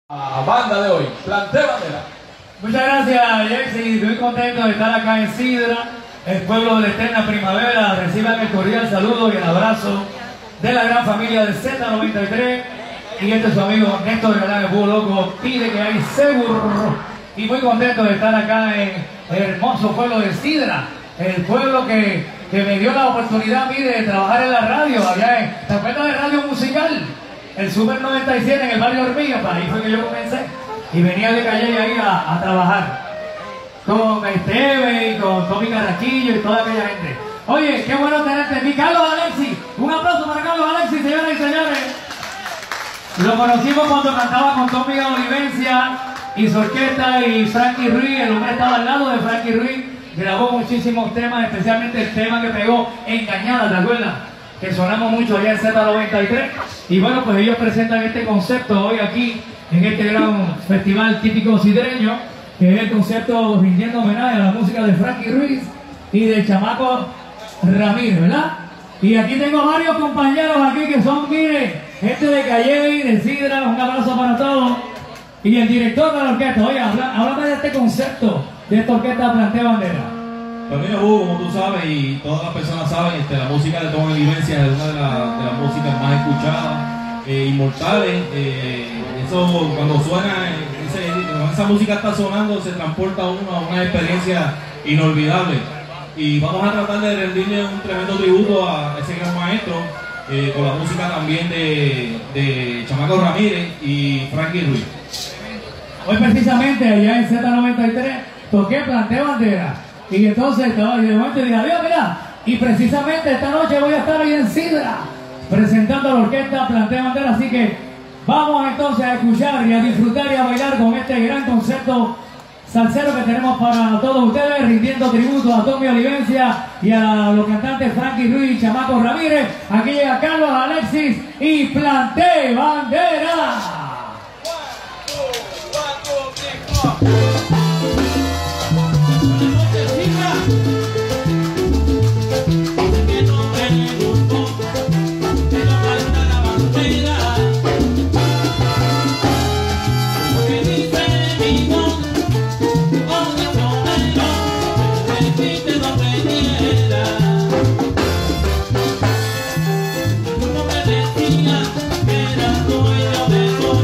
Banda de hoy, Plantea Bandera. Muchas gracias, Jexy. Estoy contento de estar acá en Sidra, el pueblo de la eterna primavera. Reciban el cordial saludo y el abrazo de la gran familia de Z93. Y este es su amigo Néstor Galán, el búho loco, pide que hay seguro. Y muy contento de estar acá en el hermoso pueblo de Sidra, el pueblo que me dio la oportunidad a mí de trabajar en la radio, allá en la cuenta de radio musical, el Super 97 en el barrio Hormigas. Ahí fue que yo comencé y venía de Calle ahí a trabajar con Esteve y con Tommy Carraquillo y toda aquella gente. Oye, qué bueno tenerte aquí, Carlos Alexis. Un aplauso para Carlos Alexis, señoras y señores. Lo conocimos cuando cantaba con Tommy Olivencia y su orquesta y Frankie Ruiz. El hombre estaba al lado de Frankie Ruiz. Grabó muchísimos temas, especialmente el tema que pegó, Engañada, ¿te acuerdas? Que sonamos mucho allá en Z93. Y bueno, pues ellos presentan este concepto hoy aquí en este gran festival típico sidreño, que es el concepto rindiendo homenaje a la música de Frankie Ruiz y de Chamaco Ramírez, ¿verdad? Y aquí tengo varios compañeros aquí que son, mire, gente de Calle, de Sidra. Un abrazo para todos. Y el director de la orquesta, oye, háblame de este concepto de esta orquesta Plantea Bandera. Pues mira, Hugo, como tú sabes y todas las personas saben, la música de Tommy Olivencia es una de las músicas más escuchadas, inmortales. Eso cuando suena, cuando esa música está sonando, se transporta a uno a una experiencia inolvidable. Y vamos a tratar de rendirle un tremendo tributo a ese gran maestro, con la música también de Chamaco Ramírez y Frankie Ruiz. Hoy precisamente allá en Z93 toqué Plantea Bandera. Y entonces estaba de momento y dije, adiós, mira. Y precisamente esta noche voy a estar ahí en Sidra presentando a la orquesta Plantea Bandera. Así que vamos entonces a escuchar y a disfrutar y a bailar con este gran concepto salsero que tenemos para todos ustedes, rindiendo tributo a Tommy Olivencia y a los cantantes Frankie Ruiz y Chamaco Ramírez. Aquí llega Carlos Alexis y Plantea Bandera. Era dueño de todo.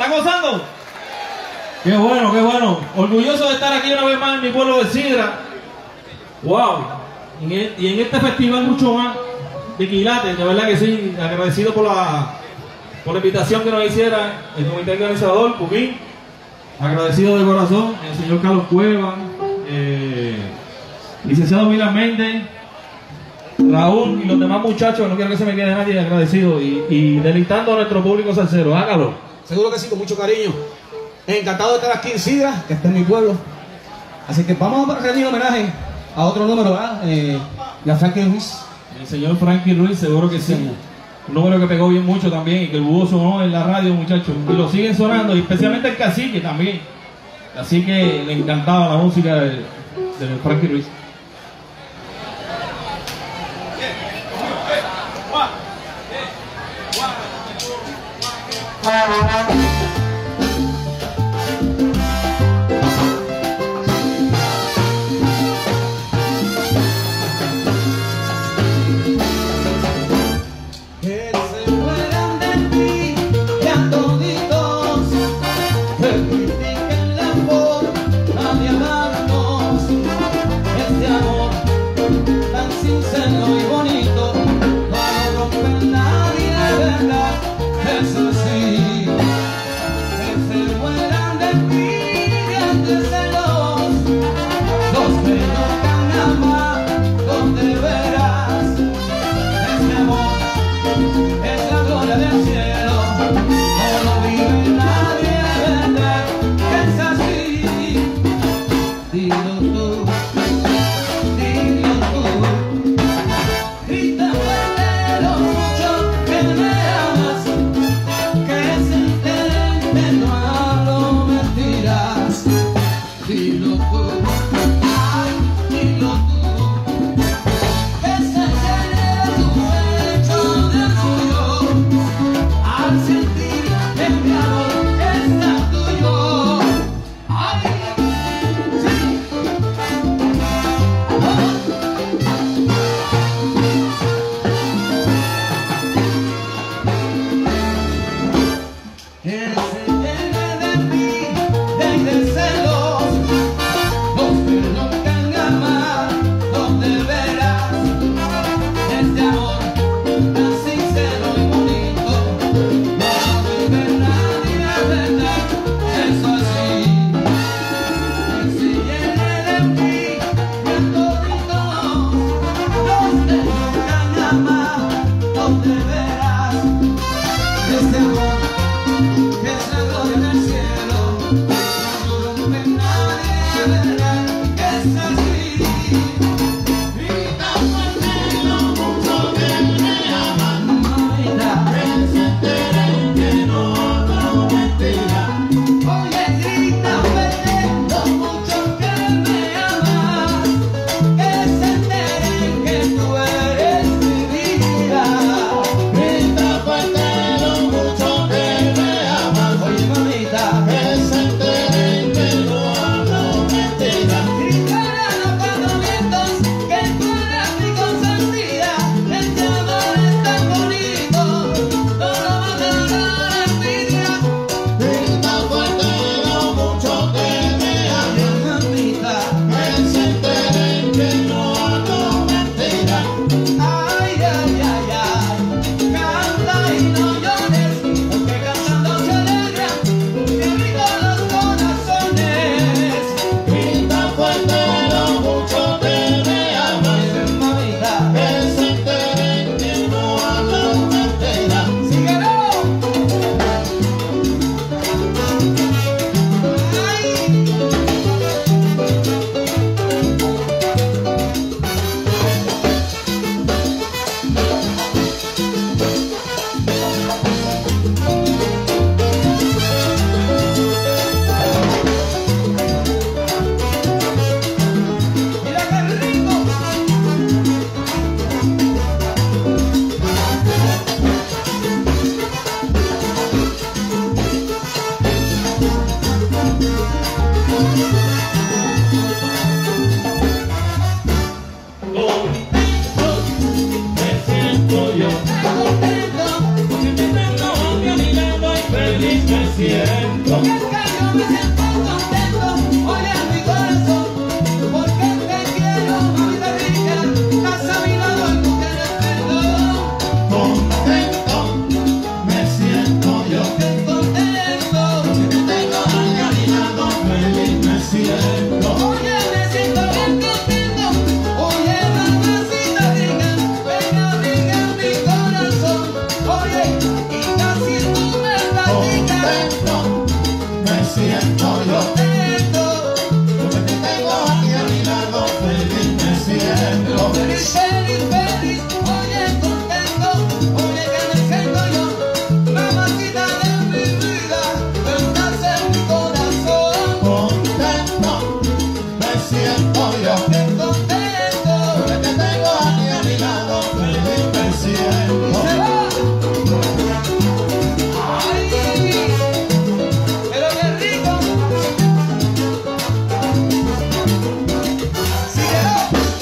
¿Están gozando? Qué bueno, qué bueno. Orgulloso de estar aquí una vez más en mi pueblo de Sidra. Wow. Y en este festival mucho más de quilates, de verdad que sí. Agradecido por la invitación que nos hiciera el comité organizador, Puquín. Agradecido de corazón, el señor Carlos Cueva, licenciado Milan Méndez, Raúl y los demás muchachos, no quiero que se me quede nadie, agradecido y deleitando a nuestro público salsero. Hágalo. Seguro que sí, con mucho cariño. Encantado de estar aquí en Sidra, que está en mi pueblo. Así que vamos a rendir homenaje a otro número, ¿verdad? Y a Frankie Ruiz. El señor Frankie Ruiz, seguro que sí. Un número que pegó bien mucho también y que el búho sonó en la radio, muchachos. Y lo siguen sonando, y especialmente el cacique también. Así que le encantaba la música de Frankie Ruiz. Yeah. feliz me siento. Oye, me siento bien contento. Oye, mamacita rica, venga, rica mi corazón. Oye, y casi tú me platicas. Contento me siento yo. Porque te tengo aquí a mi lado, feliz me siento. Feliz, feliz, feliz, oye, contento, oye, que me siento yo, mamacita de mi vida, estás en mi corazón. Contento me siento yo. Contento, Porque te tengo aquí a mi lado, feliz me siento. se va. Ay, pero qué rico. Síguelo.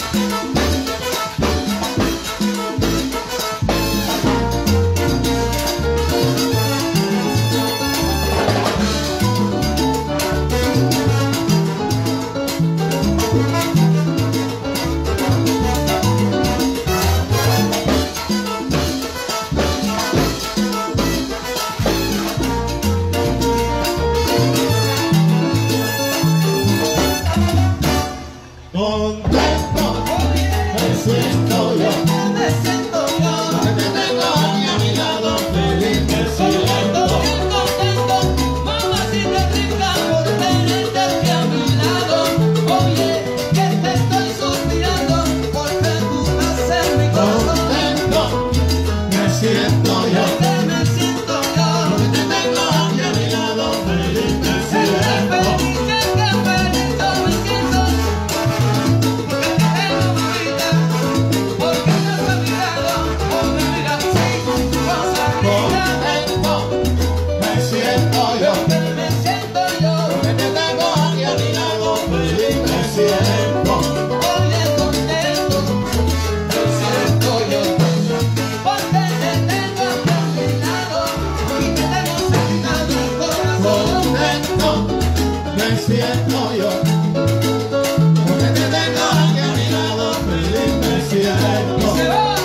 Contento me siento yo. Me siento yo. Porque te tengo aquí a mi lado, feliz me siento. Bien contento, mamacita rica, por tenerte aquí a mi lado. Oye, que te estoy suspirando, porque tú estás en mi corazón. Contento me siento yo. Que me siento yo. Porque te tengo aquí a mi lado, feliz me Que siento. feliz, que feliz yo me siento. Porque te tengo mi vida, porque estás a mi lado. Oye, mira, sí, cosa rica. Contento me siento yo. Que me siento yo. Porque te tengo aquí a mi lado, feliz me siento. Oye, contento, me siento yo, porque te tengo aquí a mi lado y te tengo sentado el corazón. Contento me siento yo. Porque te tengo aquí a mi lado, feliz me siento. Se va.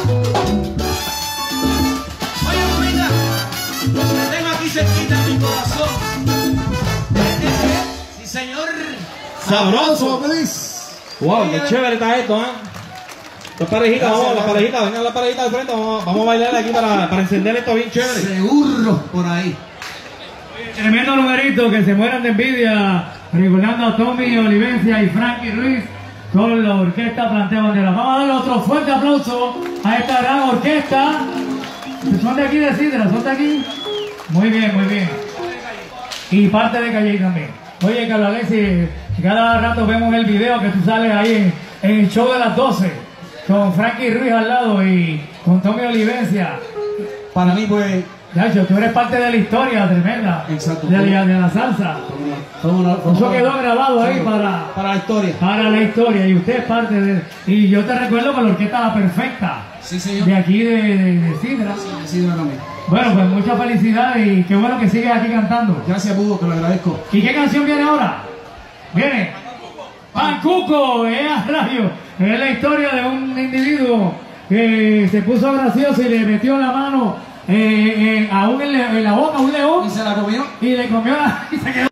Oye, mamita, te tengo aquí cerquita en mi corazón. Sí, señor. Sabroso. please. Wow, qué chévere está esto, ¿eh? Las parejitas, vamos, las parejitas, vengan las parejitas al frente, vamos a bailar aquí para encender esto bien chévere. Seguro por ahí. Tremendo numerito, que se mueran de envidia, recordando a Tommy Olivencia y Frankie Ruiz con la orquesta Planteo Bandera. Vamos a darle otro fuerte aplauso a esta gran orquesta. ¿Son de aquí de Sidra? ¿Son de aquí? Muy bien, muy bien. Y parte de Calle también. Oye, Carlos Alexis, cada rato vemos el video que tú sales ahí en el show de las 12 con Frankie Ruiz al lado y con Tommy Olivencia. Para mí, pues, Nacho, tú eres parte de la historia tremenda. Exacto. De la salsa. Eso quedó grabado ahí para la historia. para la historia y usted es parte de... Y yo te recuerdo con la orquesta La Perfecta. Sí, señor. De aquí de Sidra. Sí, también. Bueno, pues mucha felicidad y qué bueno que sigues aquí cantando. Gracias, Budo, te lo agradezco. ¿Y qué canción viene ahora? Viene Pancuco, radio. Es la historia de un individuo que se puso gracioso y le metió la mano en la boca a un león ¿Y se la comió? y le comió y se quedó